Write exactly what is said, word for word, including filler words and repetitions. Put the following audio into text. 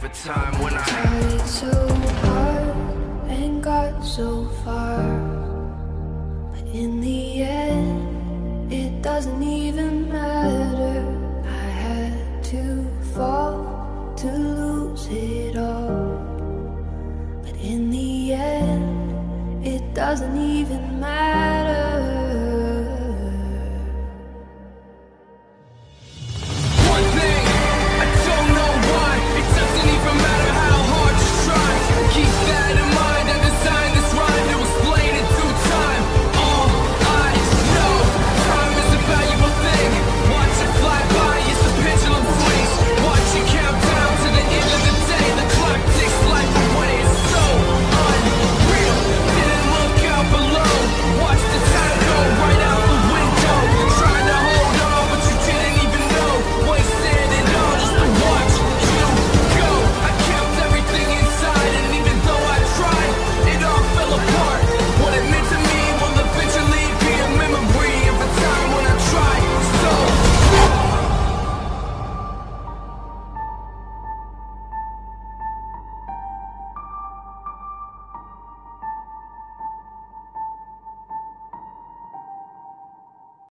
every time when I tried so hard and got so far, but in the end it doesn't even matter. I had to fall to lose it all, but in the end it doesn't even matter.